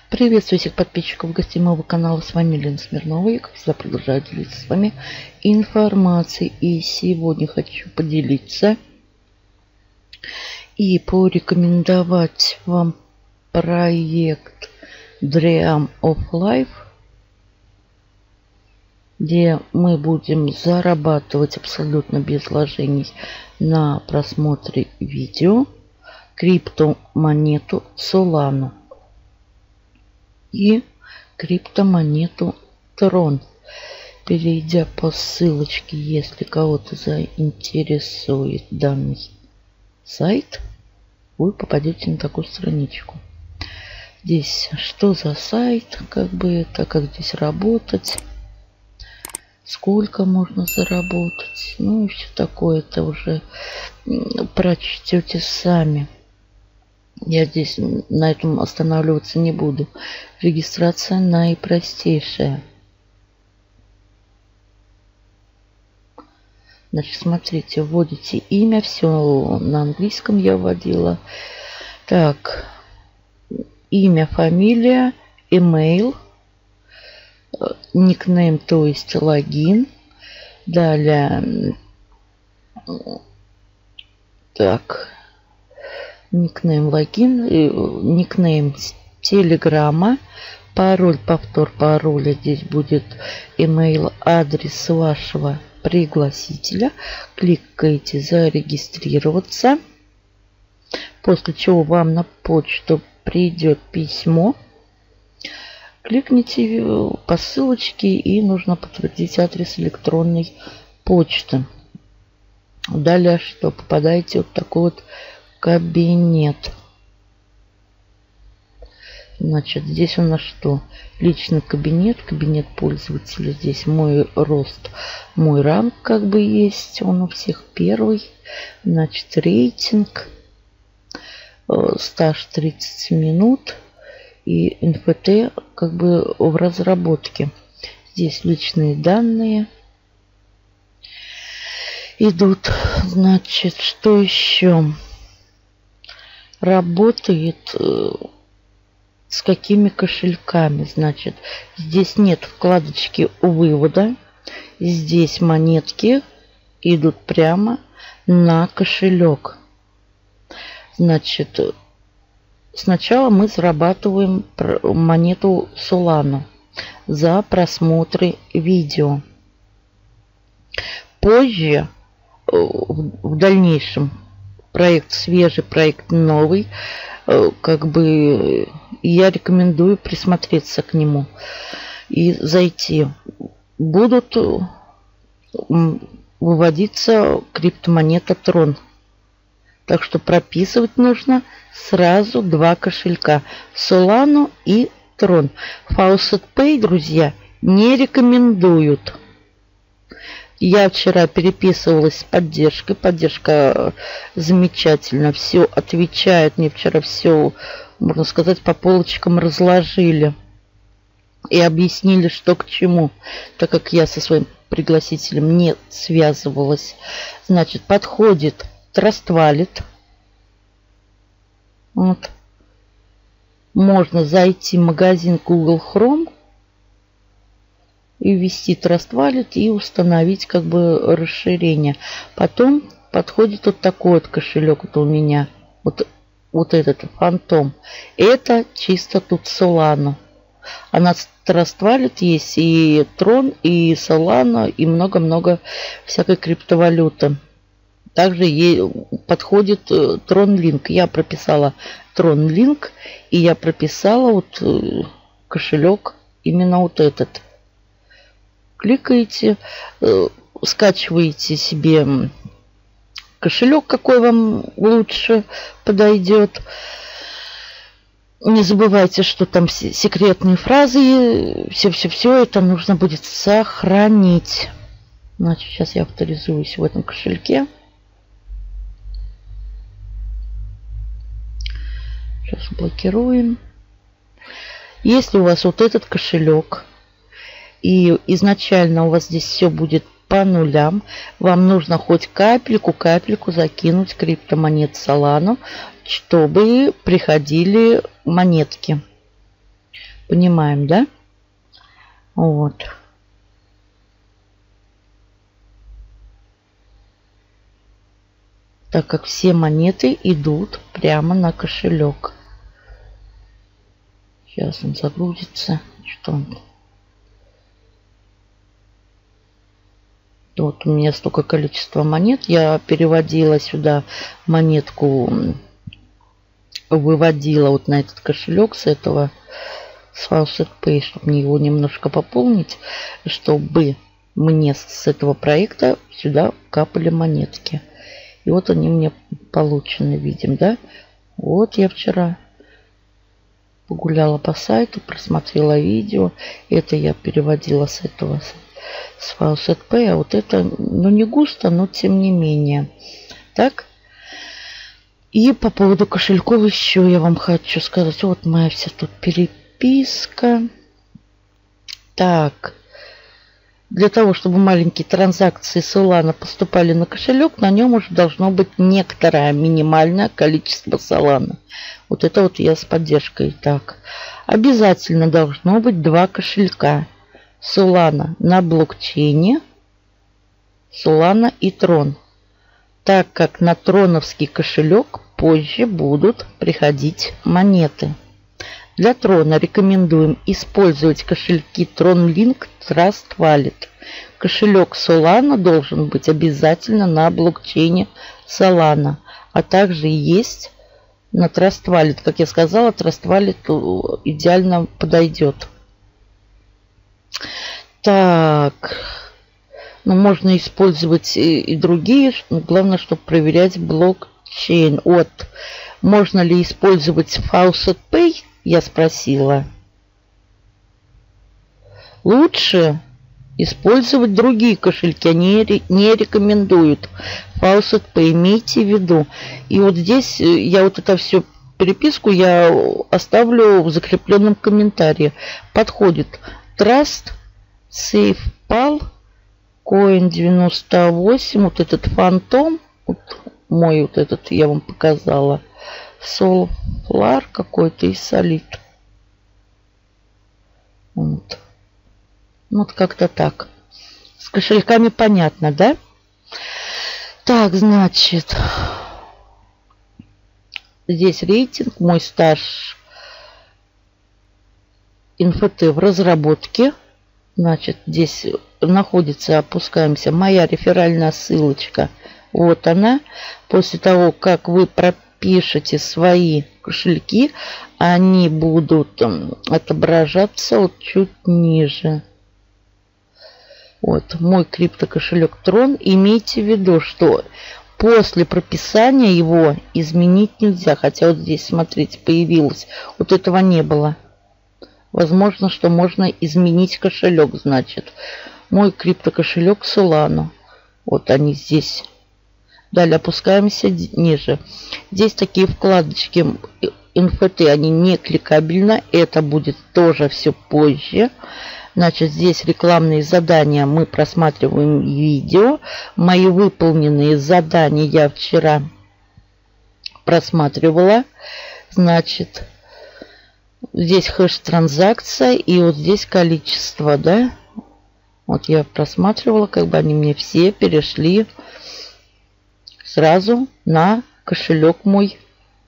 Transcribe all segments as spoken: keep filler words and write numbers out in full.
Приветствую всех подписчиков, гостей моего канала. С вами Лена Смирнова. Я, как всегда, продолжаю делиться с вами информацией. И сегодня хочу поделиться и порекомендовать вам проект Dream of Life, где мы будем зарабатывать абсолютно без вложений на просмотре видео криптомонету Solana и криптомонету Tron. Перейдя по ссылочке, если кого-то заинтересует данный сайт, вы попадете на такую страничку. Здесь что за сайт, как бы это, как здесь работать, сколько можно заработать, ну и все такое, это уже прочтете сами. Я здесь на этом останавливаться не буду. Регистрация наипростейшая. Значит, смотрите, вводите имя, все на английском я вводила. Так, имя, фамилия, email, никнейм, то есть логин. Далее, так, никнейм, логин, никнейм телеграмма, пароль, повтор пароля. Здесь будет email, адрес вашего пригласителя. Кликаете зарегистрироваться, после чего вам на почту придет письмо. Кликните по ссылочке и нужно подтвердить адрес электронной почты. Далее что? Попадаете вот такой вот кабинет. Значит, здесь у нас что? Личный кабинет, кабинет пользователя. Здесь мой рост, мой ранг как бы есть. Он у всех первый. Значит, рейтинг. Стаж тридцать минут. И эн эф ти как бы в разработке. Здесь личные данные идут. Значит, что еще? Работает с какими кошельками? Значит, здесь нет вкладочки у вывода. Здесь монетки идут прямо на кошелек. Значит, сначала мы зарабатываем монету Solana за просмотры видео. Позже, в дальнейшем, проект свежий, проект новый, как бы я рекомендую присмотреться к нему и зайти. Будут выводиться криптомонета Tron. Так что прописывать нужно сразу два кошелька: Solana и Tron. Faucet Pay, друзья, не рекомендуют. Я вчера переписывалась с поддержкой. Поддержка замечательно все отвечает. Мне вчера все, можно сказать, по полочкам разложили. И объяснили, что к чему. Так как я со своим пригласителем не связывалась. Значит, подходит Trust Wallet. Вот. Можно зайти в магазин Google Chrome и ввести Trust Wallet и установить как бы расширение. Потом подходит вот такой вот кошелек вот у меня. Вот, вот этот фантом. Это чисто тут Solana. А на Trust Wallet есть и Tron, и Solana, и много-много всякой криптовалюты. Также ей подходит Tron Link. Я прописала Tron Link, и я прописала вот кошелек именно вот этот. Кликаете, скачиваете себе кошелек, какой вам лучше подойдет. Не забывайте, что там секретные фразы, все-все-все это нужно будет сохранить. Значит, сейчас я авторизуюсь в этом кошельке. Сейчас блокируем. Если у вас вот этот кошелек, и изначально у вас здесь все будет по нулям, вам нужно хоть капельку, капельку закинуть криптомонет Solana, чтобы приходили монетки. Понимаем, да? Вот. Так как все монеты идут прямо на кошелек. Сейчас он загрузится. Что он? Вот у меня столько количества монет. Я переводила сюда монетку, выводила вот на этот кошелек с этого, с Faucet Pay, чтобы мне его немножко пополнить, чтобы мне с этого проекта сюда капали монетки. И вот они мне получены, видим, да? Вот я вчера погуляла по сайту, просмотрела видео. Это я переводила с этого, с Faucet Pay. А вот это, ну, не густо, но тем не менее. Так. И по поводу кошельков еще я вам хочу сказать. Вот моя вся тут переписка. Так. Для того, чтобы маленькие транзакции Solana поступали на кошелек, на нем уже должно быть некоторое минимальное количество Solana. Вот это вот я с поддержкой. Так. Обязательно должно быть два кошелька. Solana на блокчейне, Solana и Tron. Так как на троновский кошелек позже будут приходить монеты. Для Трона рекомендуем использовать кошельки TronLink Trust Wallet. Кошелек Solana должен быть обязательно на блокчейне Solana, а также есть на Trust Wallet. Как я сказала, Trust Wallet идеально подойдет. Так, ну, можно использовать и, и другие, но главное, чтобы проверять блокчейн. Вот, можно ли использовать Faucet Pay? Я спросила. Лучше использовать другие кошельки. Они не рекомендуют Faucet Pay. Имейте в виду. И вот здесь я вот это все переписку я оставлю в закрепленном комментарии. Подходит Trust, SafePal, Coin девяносто восемь, вот этот Фантом, вот мой вот этот я вам показала. Solar какой-то и Solid. Вот. Вот как-то так. С кошельками понятно, да? Так, значит. Здесь рейтинг. Мой стаж эн эф ти в разработке. Значит, здесь находится, опускаемся, моя реферальная ссылочка. Вот она. После того, как вы пропишете, пишите свои кошельки, они будут отображаться вот чуть ниже. Вот мой криптокошелек Tron. Имейте в виду, что после прописания его изменить нельзя. Хотя вот здесь, смотрите, появилось. Вот этого не было. Возможно, что можно изменить кошелек, значит. Мой криптокошелек Solana. Вот они здесь. Далее опускаемся ниже. Здесь такие вкладочки эн эф ти, они не кликабельны. Это будет тоже все позже. Значит, здесь рекламные задания. Мы просматриваем видео. Мои выполненные задания я вчера просматривала. Значит, здесь хэш транзакция и вот здесь количество, да. Вот я просматривала, как бы они мне все перешли сразу на кошелек мой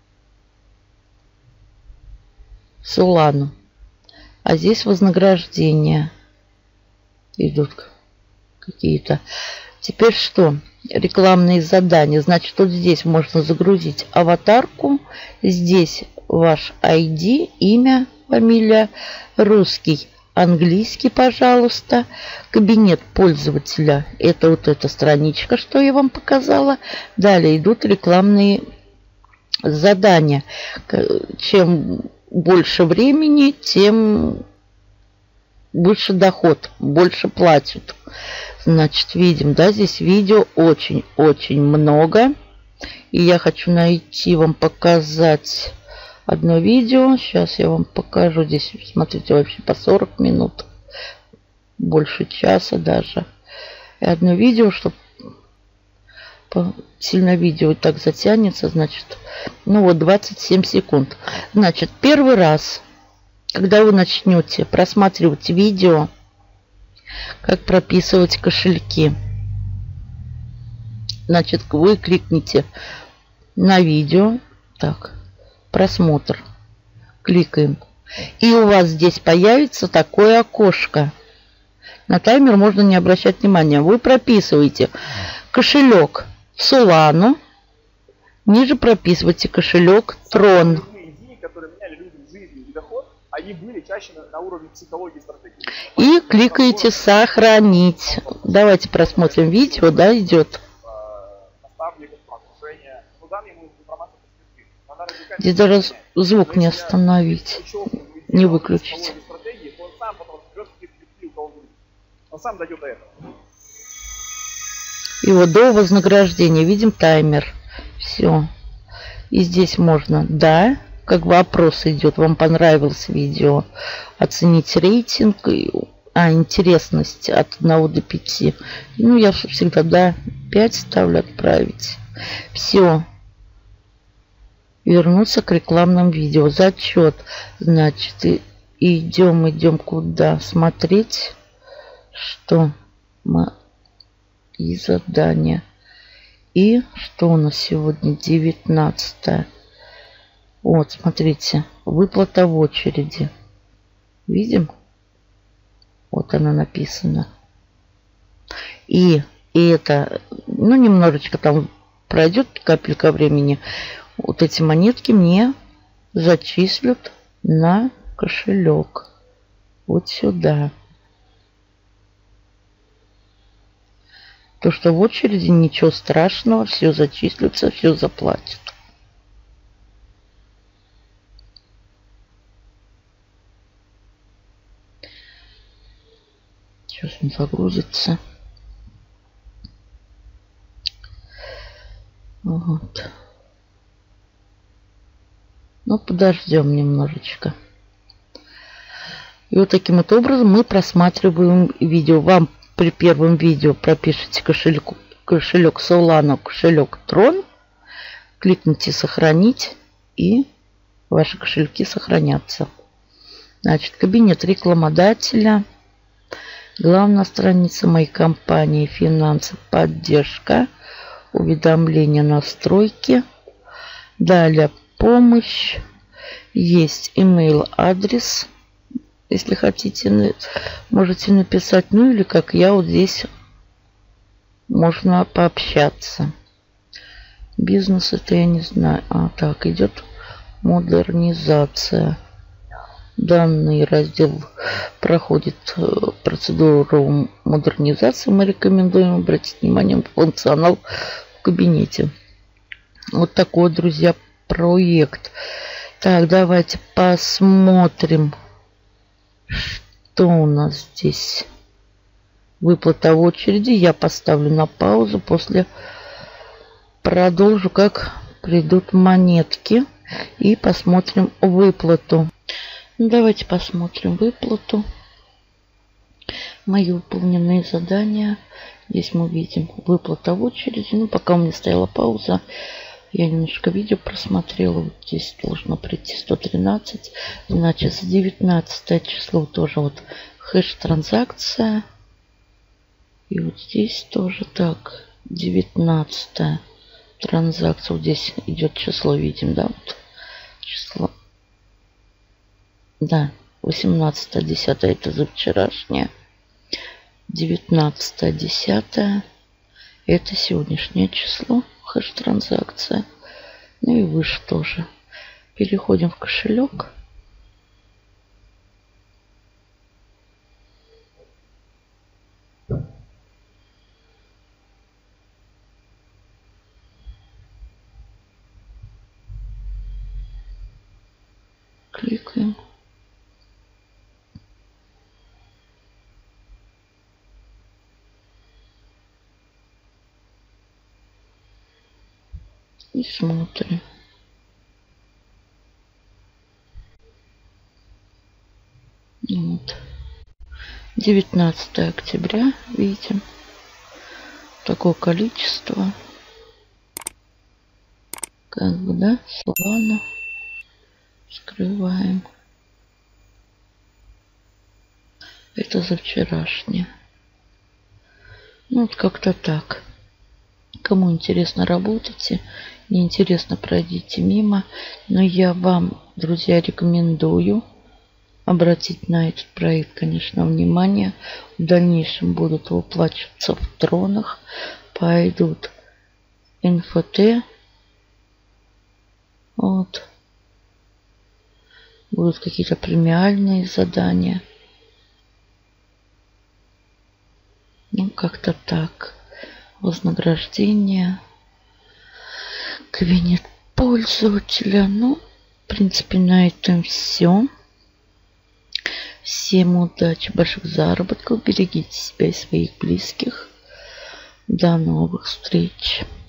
Solana. А здесь вознаграждения идут какие-то. Теперь что? Рекламные задания. Значит, вот здесь можно загрузить аватарку. Здесь ваш ай ди, имя, фамилия, русский, английский, пожалуйста. Кабинет пользователя. Это вот эта страничка, что я вам показала. Далее идут рекламные задания. Чем больше времени, тем больше доход, больше платят. Значит, видим, да, здесь видео очень-очень много. И я хочу найти, вам показать одно видео. Сейчас я вам покажу. Здесь, смотрите, вообще по сорок минут. Больше часа даже. И одно видео, чтобы сильно видео так затянется, значит, ну вот двадцать семь секунд. Значит, первый раз когда вы начнете просматривать видео, как прописывать кошельки, значит, вы кликните на видео, так, просмотр, кликаем, и у вас здесь появится такое окошко. На таймер можно не обращать внимания. Вы прописываете кошелек Solana, ниже прописывайте кошелек Tron. Они были чаще на, на уровне психологии и стратегии. И кликаете «Сохранить». Давайте просмотрим видео, да, идет. Здесь даже звук не остановить, не выключить. Он сам дойдет до этого. И вот до вознаграждения видим таймер. Все. И здесь можно «Да». Как вопрос идет, вам понравилось видео, оценить рейтинг, а интересность от одного до пяти. Ну, я всегда, да, пять ставлю, отправить. Все. Вернуться к рекламным видео. Зачет. Значит, и идем, идем куда? Смотреть, что мы и задания. И что у нас сегодня? девятнадцатое. Вот, смотрите, выплата в очереди. Видим? Вот она написана. И, и это, ну, немножечко там пройдет капелька времени. Вот эти монетки мне зачислят на кошелек. Вот сюда. То, что в очереди, ничего страшного, все зачислится, все заплатят. Сейчас он загрузится. Вот. Ну, подождем немножечко. И вот таким вот образом мы просматриваем видео. Вам при первом видео пропишите кошелек, кошелек Solana, кошелек Tron. Кликните «Сохранить», и ваши кошельки сохранятся. Значит, кабинет рекламодателя. Главная страница моей компании, финансы, поддержка, уведомления, настройки. Далее помощь. Есть email адрес. Если хотите, можете написать. Ну или как я вот здесь можно пообщаться. Бизнес это я не знаю. А так идет модернизация. Данный раздел проходит процедуру модернизации. Мы рекомендуем обратить внимание на функционал в кабинете. Вот такой, друзья, проект. Так, давайте посмотрим, что у нас здесь. Выплата в очереди. Я поставлю на паузу. После продолжу, как придут монетки. И посмотрим выплату. Давайте посмотрим выплату. Мои выполненные задания. Здесь мы видим выплата в очереди. Ну, пока у меня стояла пауза, я немножко видео просмотрела. Вот здесь должно прийти сто тринадцать. Значит, за девятнадцатое число тоже вот хэш транзакция. И вот здесь тоже так. девятнадцатое транзакция. Вот здесь идет число, видим, да? Вот число. Да, восемнадцатое десятое это за вчерашнее. девятнадцатое десятое это сегодняшнее число. Хэш транзакция. Ну и выше тоже. Переходим в кошелек. Кликаем. И смотрим. Вот. девятнадцатое октября. Видим. Такое количество. Как бы, да, Solana. Скрываем. Это за вчерашнее. Ну, вот как-то так. Кому интересно, работайте. Неинтересно, пройдите мимо. Но я вам, друзья, рекомендую обратить на этот проект, конечно, внимание. В дальнейшем будут выплачиваться в тронах. Пойдут эн эф тэ. Вот. Будут какие-то премиальные задания. Ну, как-то так. Вознаграждение. Кабинет пользователя. Ну, в принципе, на этом все. Всем удачи, больших заработков. Берегите себя и своих близких. До новых встреч.